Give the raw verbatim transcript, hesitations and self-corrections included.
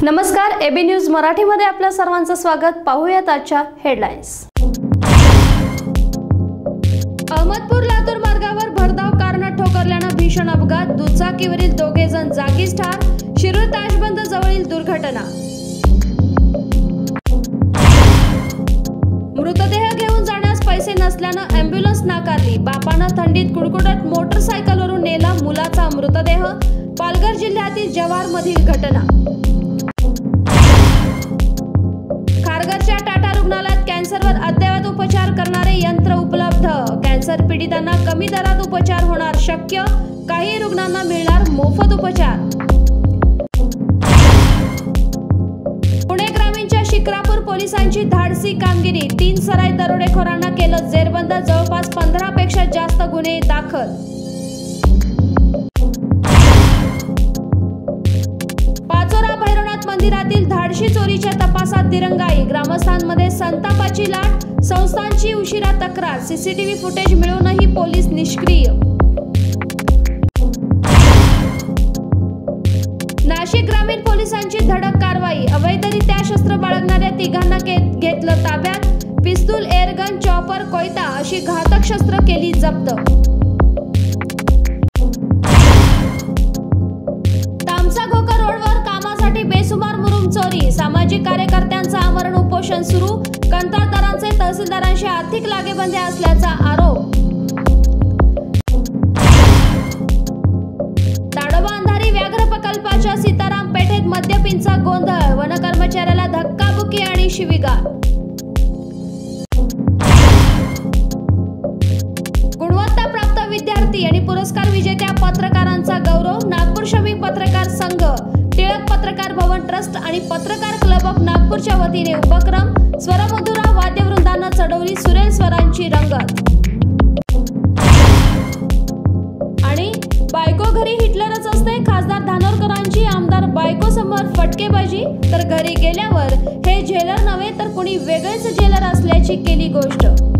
नमस्कार, AB news मराठीमध्ये आपल्या सर्वांचं स्वागत। पाहूयात आजच्या हेडलाईन्स। अहमदपूर लातूर मार्गावर भरधाव कारनं ठोकरल्यानं भीषण अपघात, दुचाकीवरील दोघे जण जागीच ठार। शिरूर ताशबंद जवळील दुर्घटना। मृतदेह घेऊन जाण्यास पैसे नसल्यानं ॲम्ब्युलन्स नाकारली, बापानं थंडीत कुडकुडत मोटरसायकलवरून नेला मुलाचा मृतदेह। पालघर जिल्ह्यातील जव्हार मधील घटना। खारघरच्या टाटा रुग्णालयात कॅन्सरवर अद्ययावत उपचार करणारे यंत्र उपलब्ध, कॅन्सर पीडितांना कमी दरात उपचार होणार शक्य, काही रुग्णांना मिळणार मोफत उपचार। पुणे ग्रामीणच्या शिक्रापूर पोलिसांची धाडसी कामगिरी, तीन सराई दरोडेखोरांना केलं जेरबंद, जवळपास पंधरा पेक्षा जास्त गुन्हे दाखल। पाचोरा भैरवनाथ मंदिरातील धाडशी चोरीच्या तपासात दिरंगाई, ग्रामस्थांमध्ये संतापाची लाट, संस्थांची उशिरा तक्रार, सीसीटीव्ही फुटेज मिळूनही पोलीस निष्क्रिय। नाशिक ग्रामीण पोलिसांची धडक कारवाई, अवैधरित्या शस्त्र बाळगणाऱ्या तिघांना घेतलं ताब्यात, पिस्तूल, एअरगन, चॉपर, कोयता अशी घातक शस्त्र केली जप्त। तामसा घोकर रोडवर कामासाठी बेसुमार मुरुम चोरी, सामाजिक कार्यकर्त्यांचं आमरण उपोषण सुरू, कंत्राटदारांचे तहसीलदारांशी आर्थिक लागेबंधे असल्याचा आरोप। ताडोबा अंधारी व्याघ्र प्रकल्पाच्या सीताराम पेठेत मद्यपींचा गोंधळ, वन कर्मचाऱ्याला धक्काबुक्की आणि शिवीगाळ। गुणवत्ताप्राप्त विद्यार्थी आणि पुरस्कार विजेत्या पत्रकारांचा गौरव, नागपूर श्रमिक पत्रकार संघ, टिळक पत्रकार भवन ट्रस्ट आणि पत्रकार क्लब ऑफ नागपूरच्या वतीने उपक्रम, स्वरमधुरा वाद्यवृंदांना चढवली सुरेल स्वरांची रंगत। आणि बायको घरी हिटलरच असते, खासदार धानोरकरांची आमदार बायको समोर फटकेबाजी, तर घरी गेल्यावर हे जेलर नव्हे तर कुणी वेगळेच जेलर असल्याची केली गोष्ट।